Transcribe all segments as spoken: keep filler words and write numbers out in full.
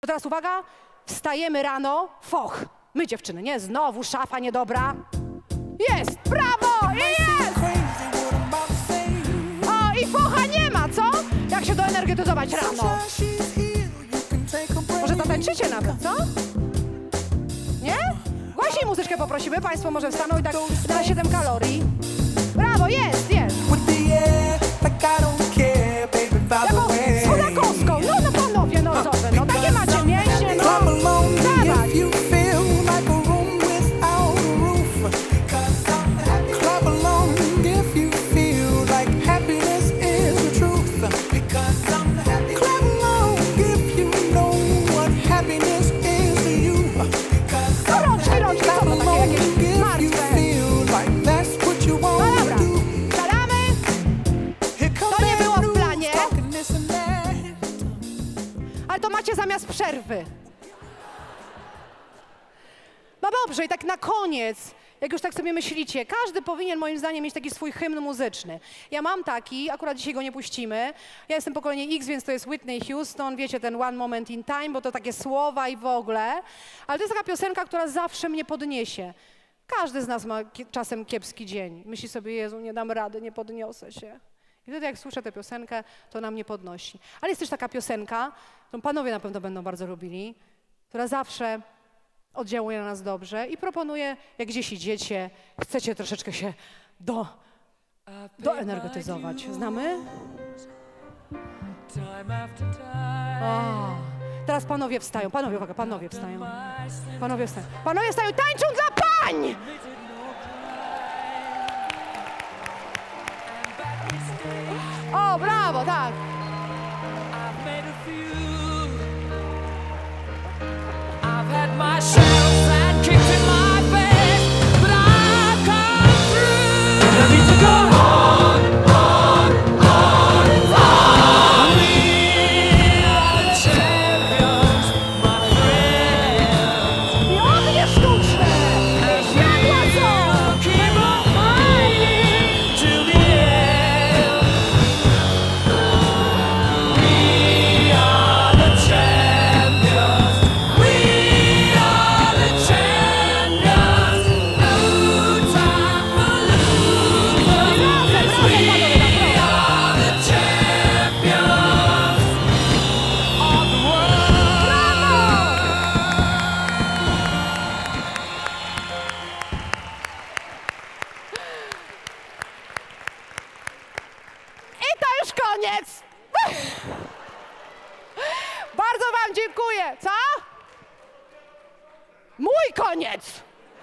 To teraz uwaga, wstajemy rano, foch. My dziewczyny, nie? Znowu szafa niedobra. Jest, brawo, i jest! O, i focha nie ma, co? Jak się doenergetyzować rano? Może zatańczycie nawet, co? Nie? Głośniej muzyczkę poprosimy, państwo może wstaną i tak na siedem kalorii. Brawo, jest, jest! Taką schodakowską, no, no panowie, no co wy, no takie macie mięśnie, no. Dawaj. Zamiast przerwy. No dobrze, i tak na koniec, jak już tak sobie myślicie, każdy powinien moim zdaniem mieć taki swój hymn muzyczny. Ja mam taki, akurat dzisiaj go nie puścimy. Ja jestem pokolenie X, więc to jest Whitney Houston, wiecie, ten One Moment in Time, bo to takie słowa i w ogóle. Ale to jest taka piosenka, która zawsze mnie podniesie. Każdy z nas ma czasem kiepski dzień. Myśli sobie, Jezu, nie dam rady, nie podniosę się. I wtedy jak słyszę tę piosenkę, to na mnie podnosi. Ale jest też taka piosenka, którą panowie na pewno będą bardzo lubili, która zawsze oddziałuje na nas dobrze i proponuję, jak gdzieś idziecie, chcecie troszeczkę się do, doenergetyzować. Znamy? O, teraz panowie wstają. Panowie, uwaga, panowie wstają. Panowie wstają. Panowie wstają, tańczą dla pań! O, brawo, tak. Koniec! Bardzo wam dziękuję. Co? Mój koniec!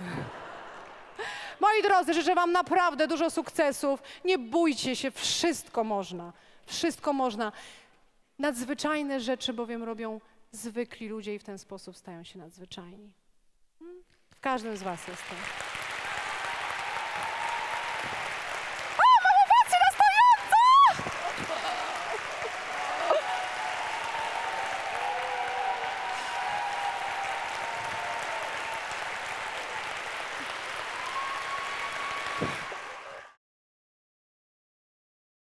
Moi drodzy, życzę wam naprawdę dużo sukcesów. Nie bójcie się, wszystko można. Wszystko można. Nadzwyczajne rzeczy bowiem robią zwykli ludzie i w ten sposób stają się nadzwyczajni. W każdym z was jest to.